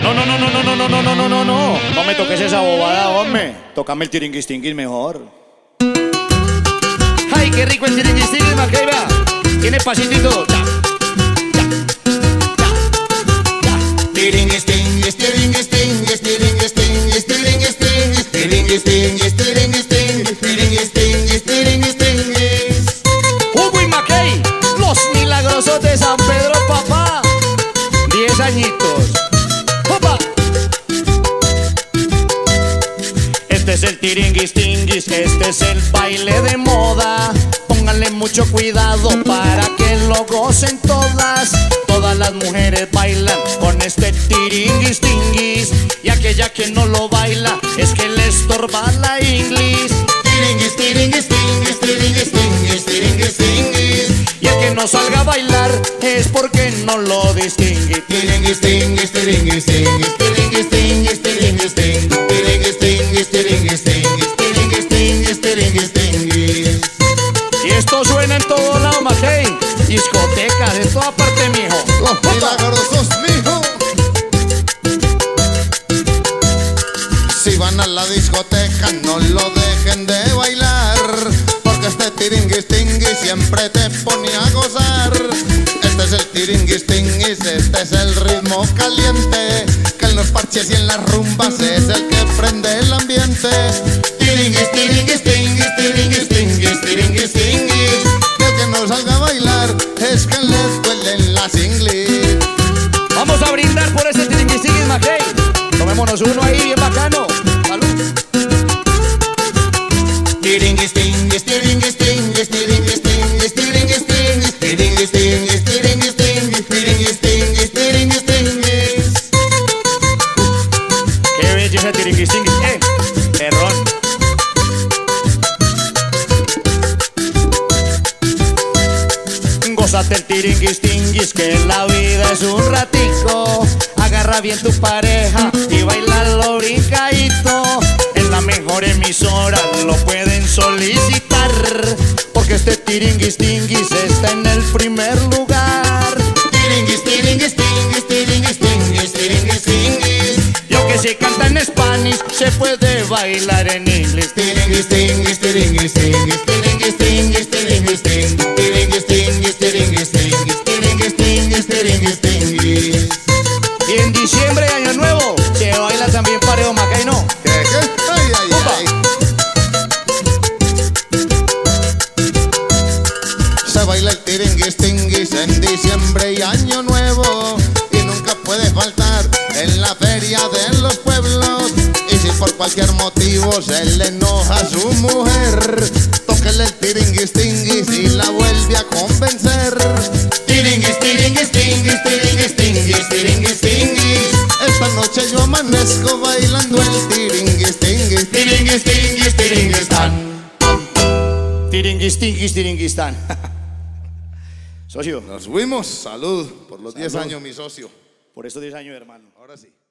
No, no, no, no, no, no, no, no, no, no, no, no. No me toques esa bobada, hombre. Tócame el tiringuistinguis mejor. Ay, qué rico el tiringuistinguis, Mackay, vea. Tiene pasito y todo. Ya, ya, ya, ya. Tiringuistinguis, tiringuistinguis, tiringuistinguis, tiringuistinguis, tiringuistinguis, tiringuistinguis, tiringuistinguis, tiringuistinguis. Hugo y Mackay, los milagrosos de San Pedro, papá. 10 añitos. ¡Opa! Este es el tiringuistinguis, este es el baile de moda. Pónganle mucho cuidado para que lo gocen todas. Todas las mujeres bailan con este tiringuistinguis. Y aquella que no lo baila es que le estorba la inglis. Tiringuis, tiringuis, tiringuis, tiringuis, tiringuis, tiringuis, tiringuis. Y el que no salga a bailar es porque no lo distingue. Tiringuis, tiringuis, tiringuis, tiringuis, tiringuis, tiringuis, tiringuis, tiringuis, tiringuis, tiringuis, tiringuis, tiringuis, tiringuis, tiringuis. Y esto suena en todo lado, Mackay. Discotecas, de toda parte, mijo. Los milagrosos, mijo. Si van a la discoteca, no lo dejen de bailar, porque este tiringuistinguis siempre te pone a gozar. Este es el tiringuistinguis, este es el ritmo caliente, que en los parches y en las rumbas es el que prende el ambiente. Tiringuis, tiringuis, tiringuis, tiringuis, tiringuis, tiringuis, tiringuis. Y el que no salga a bailar es que les duelen las inglis. Vamos a brindar por ese tiringuistinguis, Mackay. Tomémonos uno ahí bien bacano. Salud. Tiringuis, tiringuis, tiringuis, tiringuis, tiringuis, tiringuis, tiringuis, tiringuis, tiringuis, tiringuis, tiringuis, tiringuis, tiringuis, tiringuis, tiringuis, tiringuis. Qué belleza tiringuistinguis, perrón. Gózate el tiringuistinguis, que la vida es un ratico. Agarra bien tu pareja y bailalo brincadito. En la mejor emisora lo pueden solicitar, porque este tiringuistinguis está en el primer lugar. Tiringuis, tiringuis, tiringuis, tiringuis, tiringuis, tiringuis, tiringuis. Y aunque se canta en Spanish, se puede bailar en inglés. Tiringuis, tiringuis, tiringuis, tiringuis, tiringuis, tiringuis, tiringuis, tiringuis, tiringuis, tiringuis, tiringuis, tiringuis, tiringuis, tiringuis, tiringuis. Y en diciembre, año nuevo, se baila también parejo, Mackay, ¿no? ¿Qué? Ay, ay, ay. Se baila el tiringuistinguis en diciembre y año nuevo, y nunca puede faltar en la feria de los pueblos. Y si por cualquier motivo se le enoja a su mujer, tóquele el tiringuistinguis y la vuelve a convencer. Tiringuis, tiringuis, tiringuis, tiringuis, tiringuis, tiringuis, tiringuis. Esta noche yo amanezco bailando el tiringuistinguis, tiringuis, tiringuis, tiringuistán. Tiringuistinguis, tiringuistán. Socio, Nos fuimos. Salud por los 10 Salud. años, mi socio. por estos 10 años, hermano. Ahora sí.